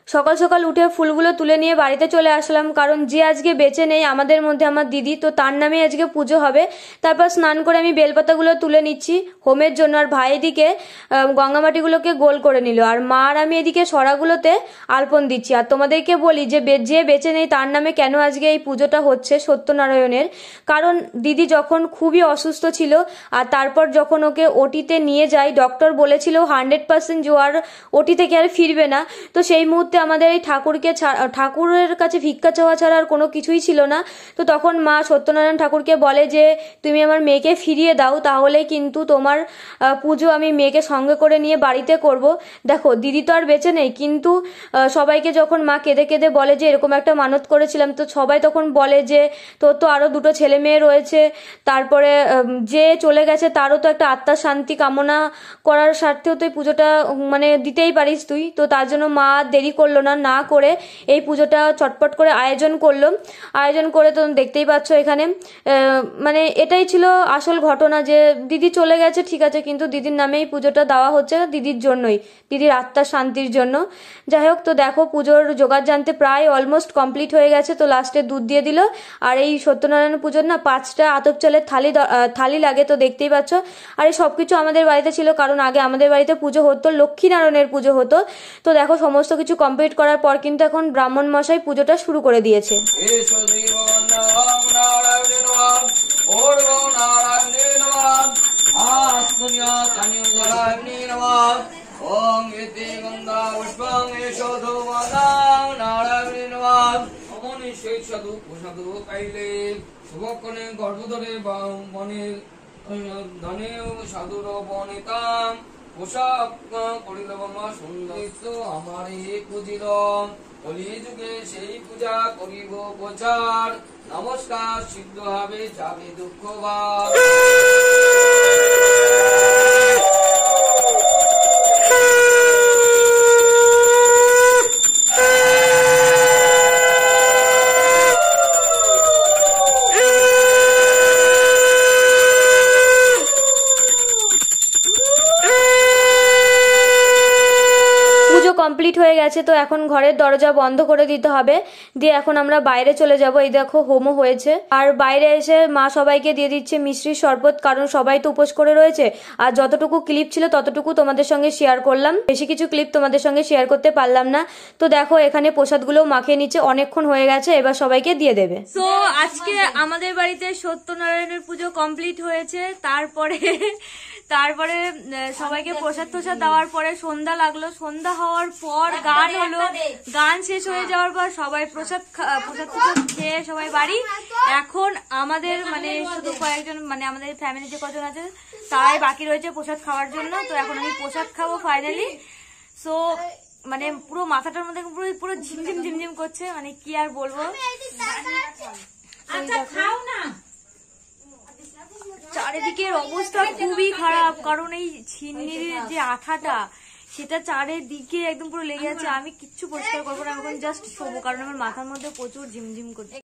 সকাল সকাল উঠে ফুলগুলো তুলে নিয়ে বাড়িতে চলে আসলাম, কারণ যে আজকে বেঁচে নেই আমাদের মধ্যে আমার দিদি, তো তার নামে আজকে পুজো হবে। তারপর স্নান করে আমি বেলপাতাগুলো তুলে নিচ্ছি হোমের জন্য, আর ভাই এদিকে গঙ্গামাটিগুলোকে গোল করে নিল, আর মা আর আমি এদিকে সরাগুলোতে আলপন দিচ্ছি। আর তোমাদেরকে বলি যে যে বেঁচে নেই তার নামে কেন আজকে এই পুজোটা হচ্ছে সত্যনারায়ণের, কারণ দিদি যখন খুবই অসুস্থ ছিল আর তারপর যখন ওকে ওটিতে নিয়ে যাই, ডক্টর বলেছিল 100% যে আর ওটি থেকে আর ফিরবে না। তো সেই মুহূর্তে আমাদের এই ঠাকুরের কাছে ভিক্ষা চাওয়া ছাড়া আর কোনো কিছুই ছিল না। তো তখন মা সত্যনারায়ণ ঠাকুরকে বলে যে তুমি আমার মেয়েকে ফিরিয়ে দাও, তাহলে কিন্তু তোমার পুজো আমি মেয়েকে সঙ্গে করে নিয়ে বাড়িতে করব। দেখো দিদি তো আর বেঁচে নেই, কিন্তু সবাইকে যখন মা কেঁদে কেঁদে বলে যে এরকম একটা মানত করেছিলাম, তো সবাই তখন বলে যে তোর তো আরো দুটো ছেলে মেয়ে রয়েছে, তারপরে যে চলে গেছে তারও তো একটা আত্মার শান্তি কামনা করার স্বার্থেও তো এই পুজোটা মানে দিতেই পারিস তুই। তো তার জন্য মা দেরি করলো না করে এই পুজোটা চটপট করে আয়োজন করলো। আয়োজন করে তো দেখতেই পাচ্ছ এখানে মানে এটাই ছিল আসল ঘটনা, যে দিদি চলে গেছে ঠিক আছে, কিন্তু দিদির নামে এই পুজোটা দেওয়া হচ্ছে দিদির জন্যই, দিদির আত্মার শান্তির জন্য। যাই হোক, তো দেখো পুজোর জোগাড় জানতে প্রায় অলমোস্ট কমপ্লিট হয়ে গেছে। তো লাস্টে দুধ দিয়ে দিল, আর এই সত্যনারায়ণ পুজোর না 5টা আতপ চালের থালি লাগে, তো দেখতেই পাচ্ছ। আর এই সবকিছু আমাদের বাড়িতে ছিল, কারণ আগে আমাদের বাড়িতে পুজো হতো, লক্ষ্মীনারায়ণের পুজো হতো। তো দেখো সমস্ত কিছু কমপ্লিট করার পর কিন্তু এখন ব্রাহ্মণ মশাই পুজোটা শুরু করে দিয়েছে। পোশাক করিল মা সুন্দর আমার পুজিল কলি যুগে সেই পূজা করিব প্রচার, নমস্কার সিদ্ধ হবে যাবে দুঃখ ভাব। কমপ্লিট হয়ে গেছে, তো এখন ঘরের দরজা বন্ধ করে দিতে হবে, দিয়ে এখন আমরা বাইরে চলে যাব। এই দেখো হোমও হয়েছে, আর বাইরে এসে মা সবাইকে দিয়ে দিচ্ছে মিষ্টির শরবত, কারণ সবাই তো উপোস করে রয়েছে। আর যতটুকু ক্লিপ ছিল ততটুকু তোমাদের সঙ্গে শেয়ার করলাম, বেশি কিছু ক্লিপ তোমাদের সঙ্গে শেয়ার করতে পারলাম না। তো দেখো এখানে প্রসাদগুলো মাখিয়ে নিচ্ছে, অনেকক্ষণ হয়ে গেছে, এবার সবাইকে দিয়ে দেবে। তো আজকে আমাদের বাড়িতে সত্যনারায়ণের পুজো কমপ্লিট হয়েছে। তারপরে সবাইকে প্রসাদ টোসাদ দেওয়ার পরে সন্ধ্যা লাগলো, সন্ধ্যা হওয়ার পর গান হলো, গান শেষ হয়ে যাওয়ার পর সবাই প্রসাদ খেয়ে সবাই বাড়ি। এখন আমাদের মানে শুধু কয়েকজন মানে আমাদের ফ্যামিলি যে কজন আছে তারাই বাকি রয়েছে প্রসাদ খাওয়ার জন্য। তো এখন আমি প্রসাদ খাবো ফাইনালি। সো মানে পুরো মাথাটার মধ্যে পুরো ঝিমঝিম ঝিমঝিম করছে, মানে কি আর বলবো। চারিদিকের অবস্থা খুবই খারাপ, কারণ এই ছিন্নির যে আঠাটা সেটা চারিদিকে একদম পুরো লেগে আছে। আমি কিচ্ছু পরিষ্কার করবো না, এখন জাস্ট শোবো, কারণ আমার মাথার মধ্যে প্রচুর ঝিমঝিম করছে।